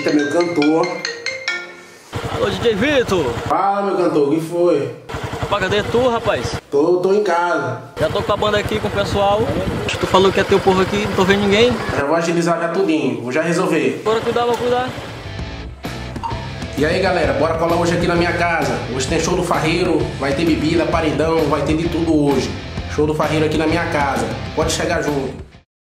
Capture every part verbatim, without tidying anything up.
Vitor, meu cantor. Alô, D J Vitor. Fala, meu cantor, o que foi? Rapaz, cadê tu, rapaz? Tô, tô em casa. Já tô com a banda aqui, com o pessoal. Tu falou que ia ter o povo aqui, não tô vendo ninguém. Já vou agilizar já tudinho, vou já resolver. Bora cuidar, vou cuidar. E aí, galera, bora colar hoje aqui na minha casa. Hoje tem show do Farreiro, vai ter bebida, paredão, vai ter de tudo hoje. Show do Farreiro aqui na minha casa. Pode chegar junto.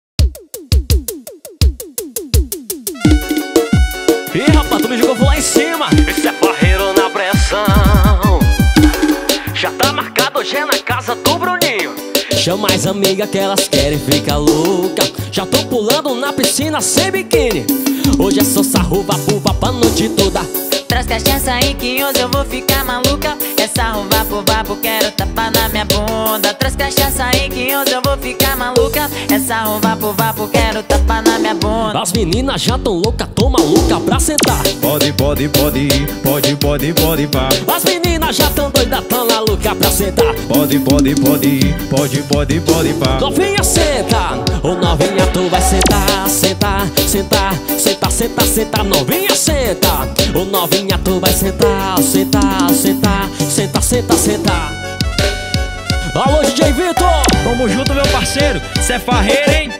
Ih, rapaz, tu me jogou lá em cima. Esse é Farreiro na pressão. Já tá marcado hoje é na casa do Bruninho. Chama as amigas que elas querem ficar louca. Já tô pulando na piscina sem biquíni. Hoje é só sarruva, puva pra noite toda. Traz cachaça aí que hoje eu vou ficar maluca. Essa ruva pro vapo, quero tapar na minha bunda. Traz cachaça aí que hoje eu vou ficar maluca. Essa ruva pro vapo, quero tapar na minha bunda. As meninas já tão louca, tão maluca pra sentar. Pode, pode, pode, pode, pode, pode, pá. As meninas já tão doidas, tão maluca pra sentar. Pode, pode, pode, pode, pode, pode, pá. Novinha senta, ô novinha tu vai sentar, sentar, sentar, sentar, sentar, sentar. Novinha senta, ô novinha tu vai sentar, sentar, sentar, sentar, sentar, sentar. Alô, D J Vitor! Tamo junto, meu parceiro. Cê é Farreiro, hein?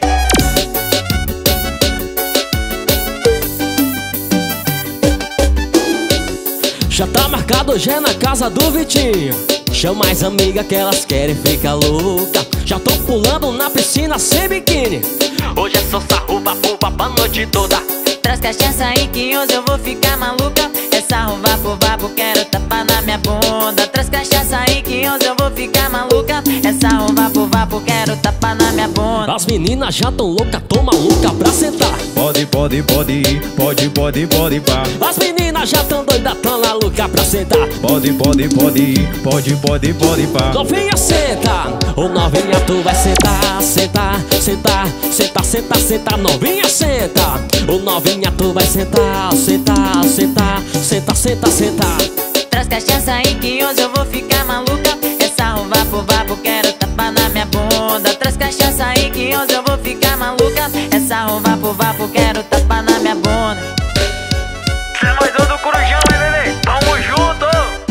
Já tá marcado hoje é na casa do Vitinho. Chama as amigas que elas querem ficar louca. Já tô pulando na piscina sem biquíni. Hoje é só sarruva, puva pra noite toda. Traz cachaça aí que hoje eu vou ficar maluca. Essa ruva pro vapo, quero tapar na minha bunda. Traz cachaça aí que hoje eu vou ficar maluca. Essa ruva pro vapo, quero tapar na minha bunda. As meninas já tão louca, tão maluca pra sentar. Pode, pode, pode, pode, pode, pode, pá. As meninas já tão doidas, tão maluca pra sentar. Pode, pode, pode, pode, pode, pode, pá. Novinha senta, ô novinha tu vai sentar, sentar, sentar, sentar, sentar, sentar. Novinha senta, ô novinha tu vai sentar, sentar, sentar, sentar, sentar, sentar. Traz cachaça aí que hoje eu vou ficar maluca. Essa ruva pro vapo, quero tapar na minha bunda. Traz cachaça aí que hoje eu vou ficar maluca. Essa ruva pro vapo, quero tapar na minha bunda. Cê é mais um do Corujão, hein, bebê? Tamo junto!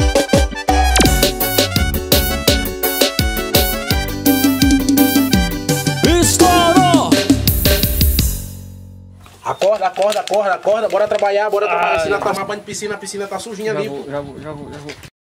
Estourou! Acorda, acorda, acorda, acorda. Bora trabalhar, bora trabalhar. Ensina a tomar banho de piscina, a piscina tá sujinha ali. Já vou, já vou, já vou, já vou.